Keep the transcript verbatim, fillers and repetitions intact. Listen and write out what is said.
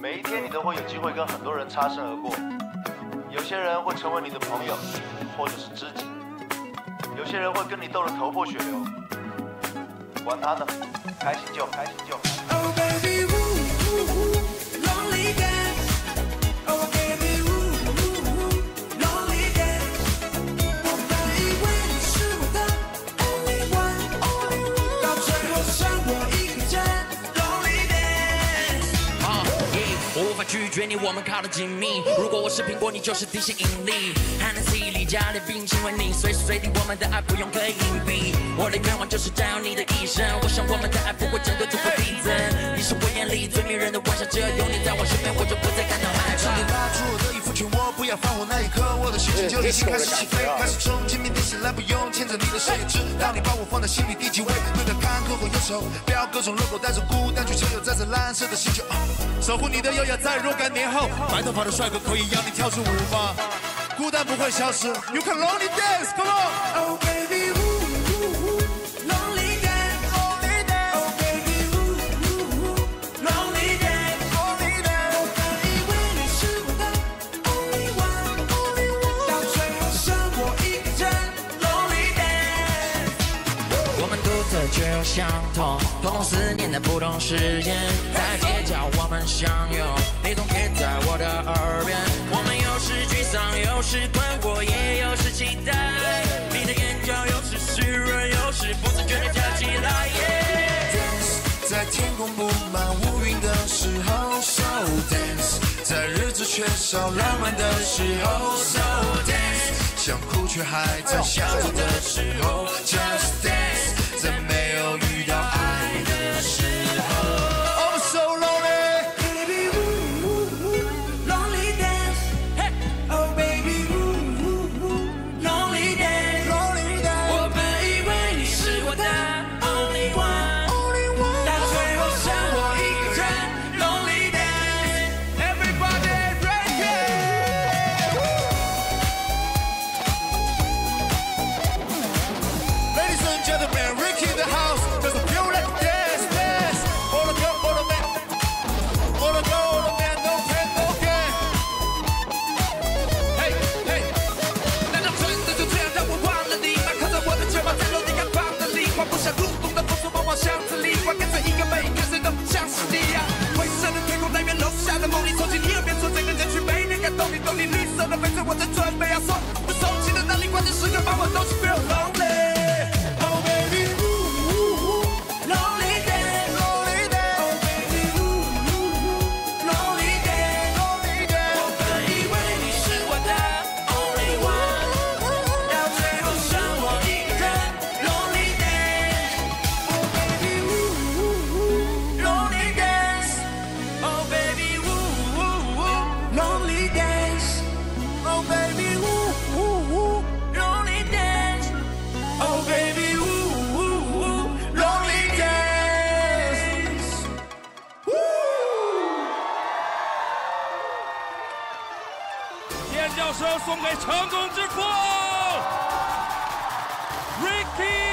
每一天你都会有机会跟很多人擦身而过，有些人会成为你的朋友，或者是知己，有些人会跟你斗得头破血流，管他呢，开心就开心就。Oh baby, woo, woo, woo, lonely dance. Oh baby, woo, woo, woo, lonely dance. 我本以为你是我的 only one, only one， 到最后剩我一个人 lonely dance。啊，我无法拒绝你，我们靠得紧密。如果我是苹果，你就是地心引力。Hennessy 里加点冰淇淋，你随时随地，我们的爱不用刻意隐蔽。我的愿望就是占有你的一生，我想我们的爱不会整个足够递增。你是我眼里最迷人的晚霞，只要有你在我身边，我就不再感到害怕。你拉住我的衣服，劝我不要放火，那一刻我的心情就已经开始起飞，开始冲击，明天醒来不用牵着你的手，也知道你把我放在心里第几位。对待坎坷或忧愁，不要各种漏斗，带着孤单去求友，在这蓝色的星球，守护你的优雅在若干年后，白头发的帅哥可以让你跳支舞吗？孤单不会消失 ，You can lonely dance, come on. Oh baby, woo, woo, woo, lonely dance, lonely dance. Oh baby, woo, woo, woo, lonely dance, lonely dance. 我本以为你是我的 only one, only one， 到最后剩我一个人 lonely dance。我们独特却又相同，通通思念在不同时间，在街角我们相拥，你总贴在我的耳边，我们有时沮丧，有时困惑，也有时期待。你的眼角有时湿润，有时不自觉地跳起来。Dance， 在天空布满乌云的时候 ，So dance， 在日子缺少浪漫的时候 ，So dance， 想哭却还在笑着的时候 ，Just dance， 在没有遇到爱的时候。I'm so lonely, baby, woo, woo, woo, lonely dance. Hey, oh baby, woo, woo, woo, lonely dance, lonely dance. 我本以为你是我的 only one, only one， 到最后剩我一个人 lonely dance. Everybody break it. Ladies and gentlemen, Ricky in the house. There's a few that dance, dance. All the girl, all the man, all the girl, all the man, no pain, no gain. Hey, hey， 难道真的就这样让我忘了你吗？靠着我的肩膀，在楼顶阳光的里，画不下路动的风速往往巷子里，花跟着一个背影，跟谁都像是你呀。灰色的天空，但愿楼下的梦里，从今你耳边说，整个人群被你感动，你懂你绿色的翡翠，我在准备要送，不送气的那里，关键时刻把我东西 feel lonely。Oh baby, woo, woo, woo, lonely dance, lonely dance. Oh baby, woo, woo, woo, lonely dance, lonely dance. 我本以为你是我的 only one， 到最后剩我一个人 lonely dance. Oh baby, woo, woo, woo, lonely dance. Oh baby, woo, woo, woo, lonely dance. Oh baby, woo, woo, woo, lonely dance. Oh baby, woo, woo, woo, lonely dance. Woo! 尖叫声送给成功之父 Ricky。